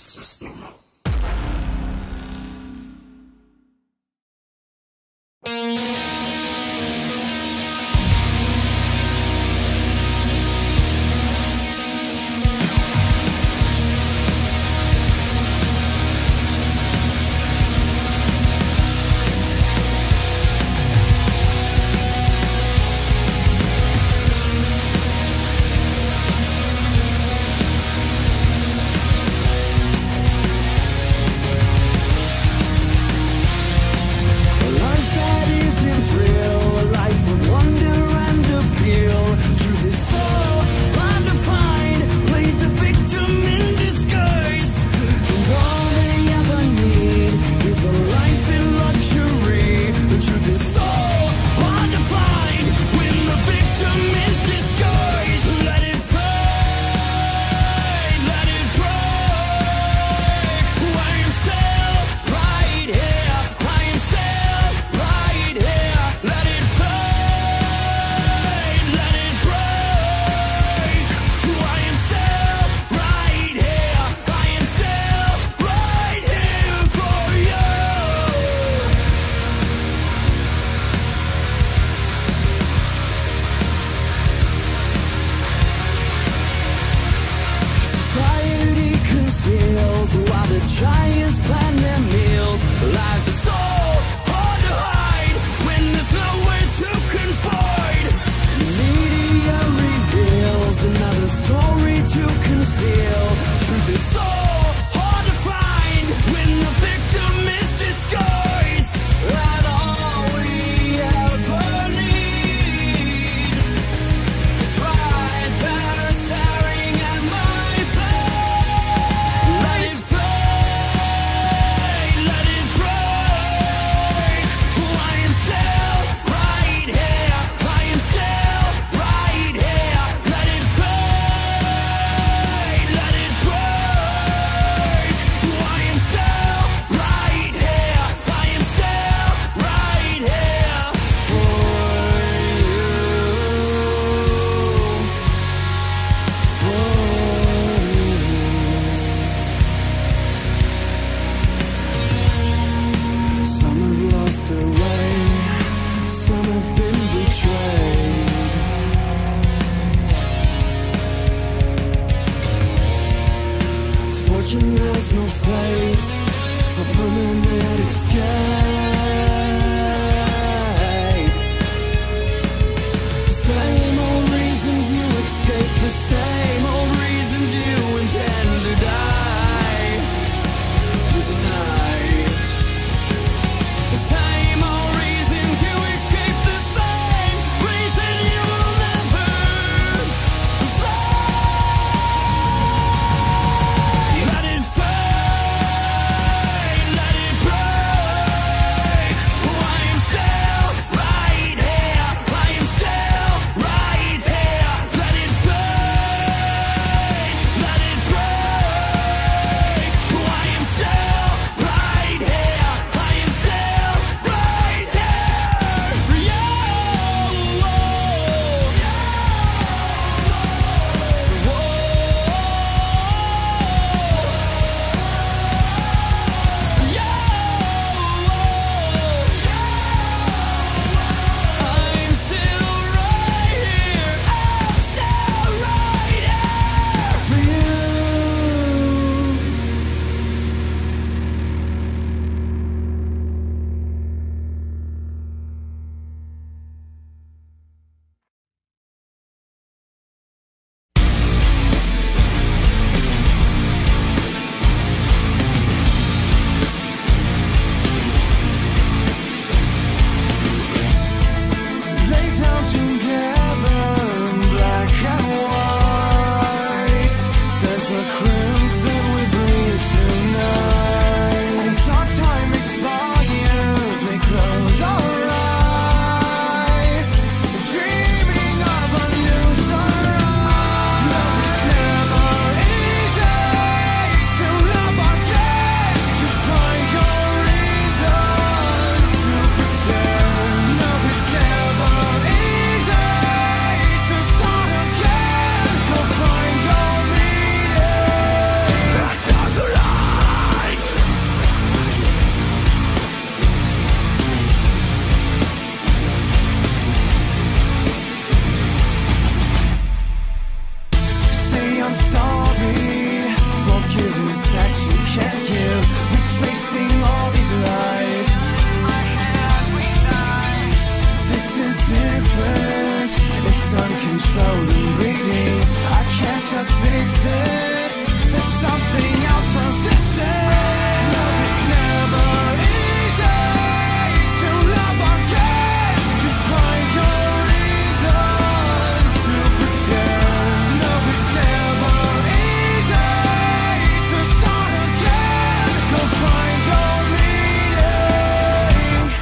system. Giants plan their meals. Lies are so hard to hide when there's nowhere to confide. Media reveals another story to conceal. Truth is so hard to find when the victim is disguised. And all we ever need is right there staring at my face. Let it flow. Fortune has no fate for permanent escape. The same old reasons you escape, the same old reasons you intend to die tonight. The same old reasons you escape, the same reason you will never fly. Let it fade, let it break. promise that you can't give, retracing all these lies. This is different, it's uncontrolled and breeding. I can't just fix this, there's something else resisting. Love is never easy to love again, to find your reasons to pretend. Love is never easy to start again, go find your meaning.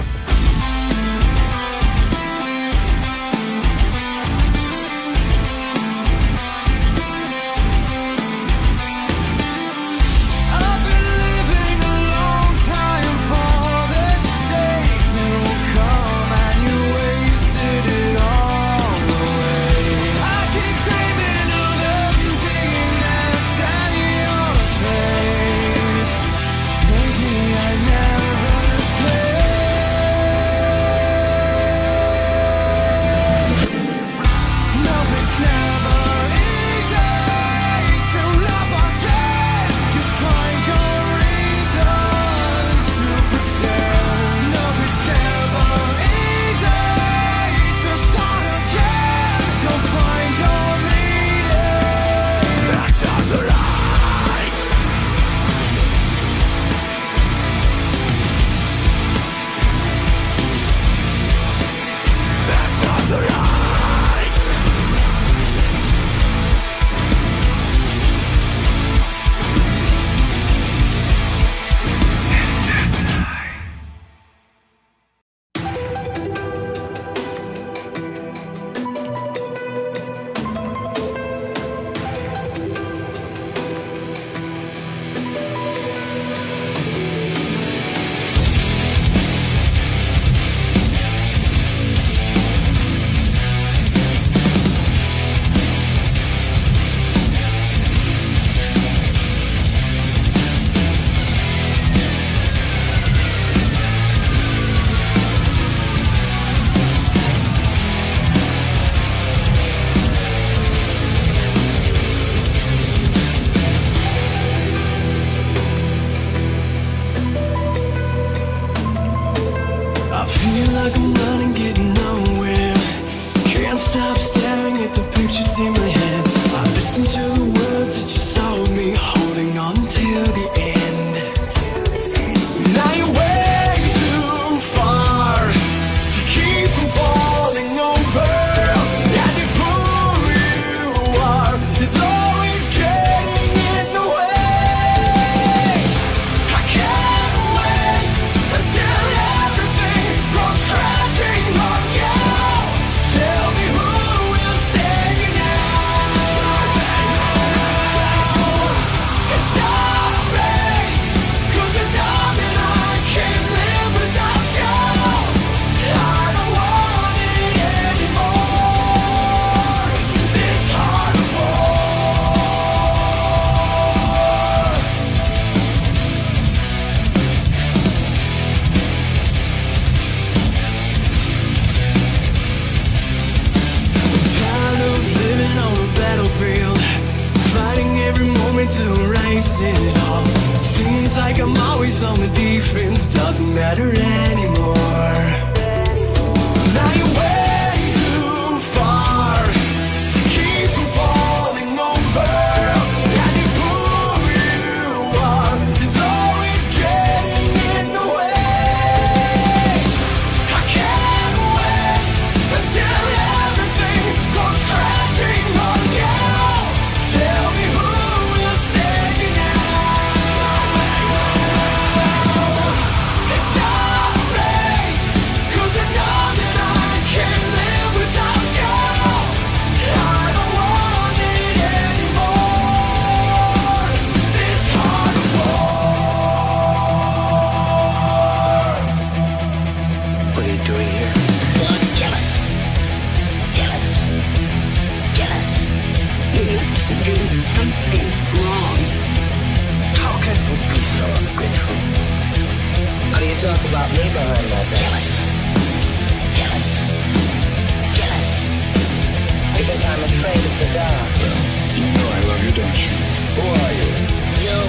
I've been living a long time for this day to come, and you wasted it all away. I keep dreaming of emptiness and your face. Maybe I never failed. Love is never easy to love again, to find your reasons to pretend. Love is never easy to start again, go find your meaning. Back to the light. Back to the light. I feel like I'm running, getting nowhere. Can't stop staring at the pictures in my head. I listen to the words that you told me, holding on till the end. Now you're way too far to keep from falling over. And if who you are is always getting in the way, I can't wait until everything goes crashing on you. Tell me who will save you now. It's not fate, 'cause I know that I can't live without you. I don't want it anymore, this heart of war. Tired of living on a battlefield, fighting every moment to erase it all. Seems like I'm always on the defense, doesn't matter anymore. Now you're way too far to keep from falling over. And if who you are is always getting in the way, I can't wait until everything goes crashing on you. Tell me who will save you now. It's not fate, 'cause I know that I can't live without you. I don't want it anymore, this heart of war. What are you doing here? You're jealous. Jealous. Jealous. You must be doing something wrong. How can you be so ungrateful? How do you talk about me behind my back? Jealous. Jealous. Jealous. Because I'm afraid of the dark. You know I love you, don't you? Who are you? You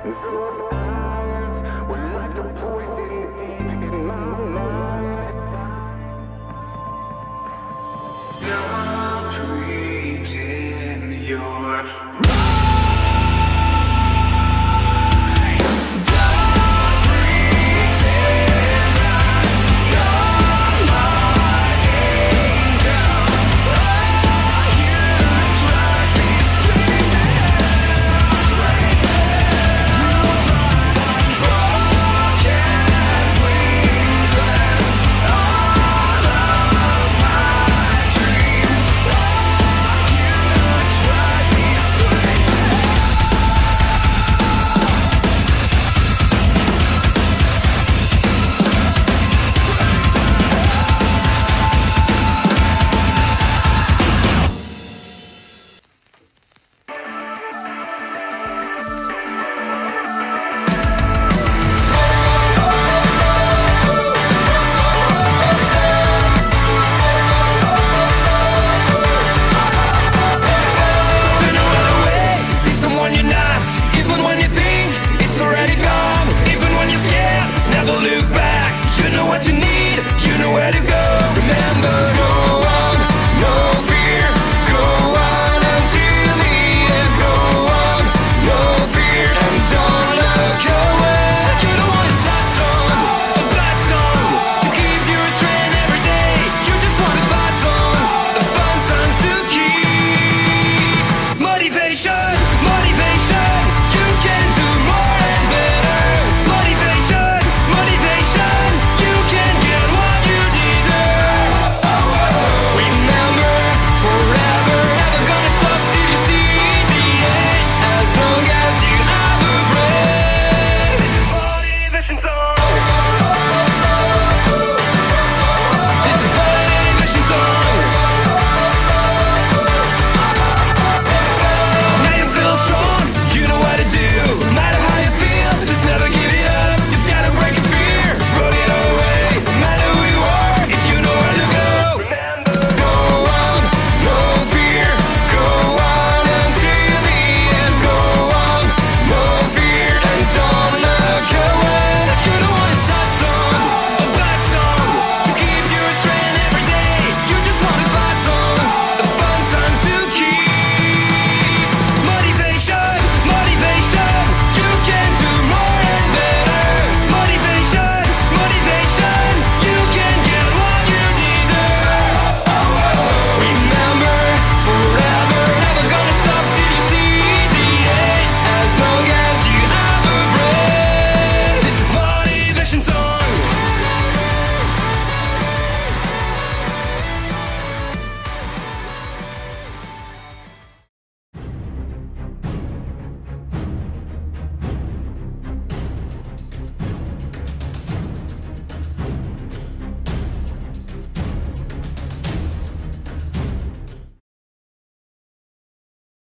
Look back, you know what you need, you know where to go.